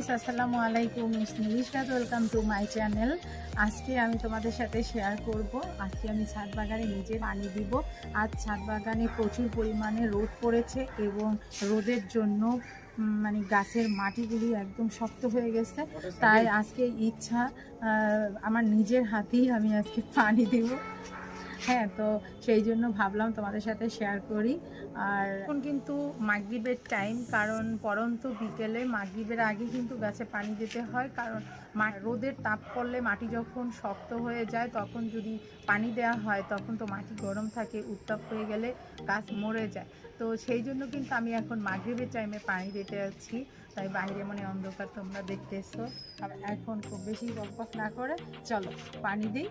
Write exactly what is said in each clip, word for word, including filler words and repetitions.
Guys, আসসালামু আলাইকুম। Israt, welcome to my channel. আজকে আমি তোমাদের সাথে শেয়ার করব, আজকে আমি ছাদ বাগানে নিজে পানি দিব। আজ ছাদ বাগানে প্রচুর পরিমাণে রোদ পড়েছে এবং রোদের জন্য মানে গাছের মাটিগুলি একদম শক্ত হয়ে গেছে। তাই আজকে ইচ্ছা আমার নিজের হাতেই আমি আজকে পানি দিব। হ্যাঁ, তো সেই জন্য ভাবলাম তোমাদের সাথে শেয়ার করি। আর এখন কিন্তু মাগরিবের টাইম, কারণ পরন্ত বিকেলে মাগরিবের আগে কিন্তু গাছে পানি দিতে হয়, কারণ রোদের তাপ পড়লে মাটি যখন শক্ত হয়ে যায় তখন যদি পানি দেওয়া হয় তখন তো মাটি গরম থাকে, উত্তাপ হয়ে গেলে গাছ মরে যায়। তো সেই জন্য কিন্তু আমি এখন মাগরিবের টাইমে পানি দিতে যাচ্ছি। তাই বাইরে মনে অন্ধকার, তোমরা দেখতেছো। আর এখন খুব বেশি বকবক না করে চলো পানি দিই।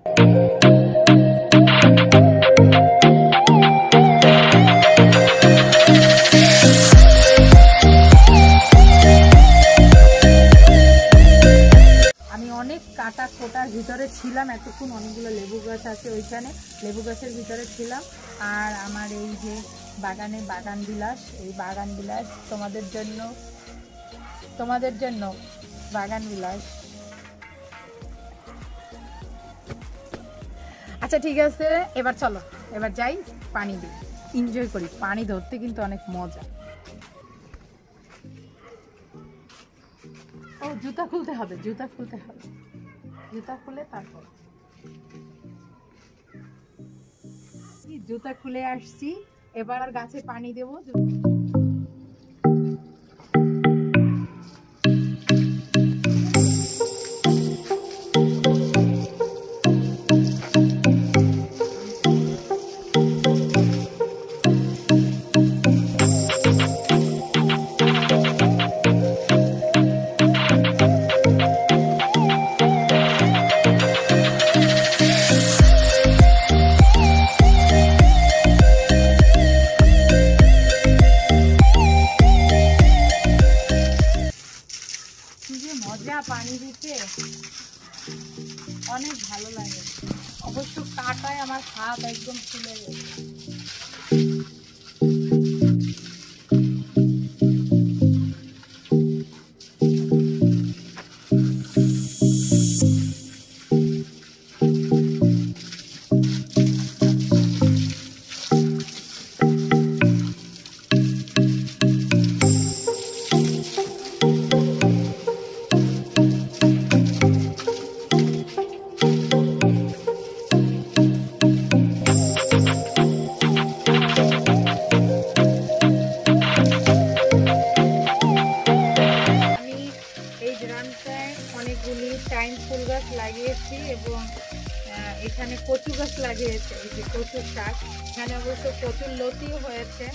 আমি অনেক কাটা খোটার ভিতরে ছিলাম এতক্ষণ, অনেকগুলো লেবু গাছ আছে ওইখানে, লেবু গাছের ভিতরে ছিলাম। আর আমার এই যে বাগানে বাগান বিলাস, এই বাগান বিলাস তোমাদের জন্য তোমাদের জন্য বাগান বিলাস। আচ্ছা ঠিক আছে, এবার চলো এবার যাই পানি দিই, এনজয় করি। পানি ধরতে কিন্তু অনেক মজা। ও জুতা খুলতে হবে, জুতা খুলতে হবে, জুতা খুলে তারপর জুতা খুলে আসছি। এবার আর গাছে পানি দেবো। মজা পানি দিতে, অনেক ভালো লাগে। অবশ্য কাটায় আমার হাত একদম ফুলে গেছে। অনেকগুলি টাইম ফুল গাছ লাগিয়েছি এবং এখানে কচু গাছ লাগিয়েছে। এই যে কচু শাক, এখানে অবশ্য প্রচুর লতিও হয়েছে।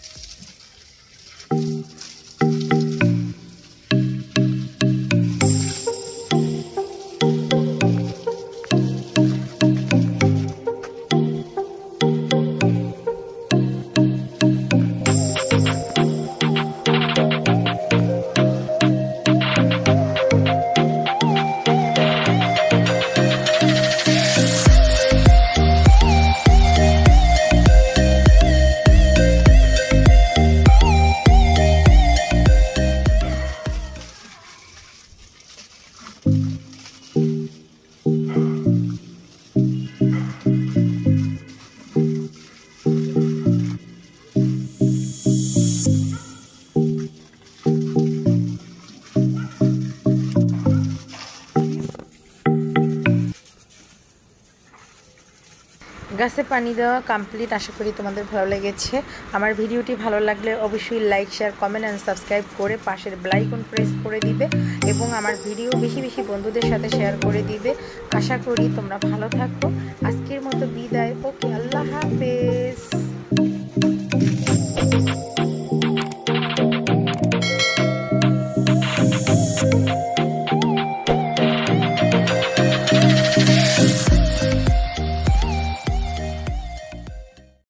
গাছে পানি দেওয়া কমপ্লিট। আশা করি তোমাদের ভালো লেগেছে। আমার ভিডিওটি ভালো লাগলে অবশ্যই like, share, comment and subscribe করে পাশের বেল আইকন প্রেস করে দিবে এবং আমার ভিডিও বেশি বেশি বন্ধুদের সাথে শেয়ার করে দিবে। আশা করি তোমরা ভালো থাকো। আজকের মতো বিদায়। ওকে, আল্লাহ হাফেজ।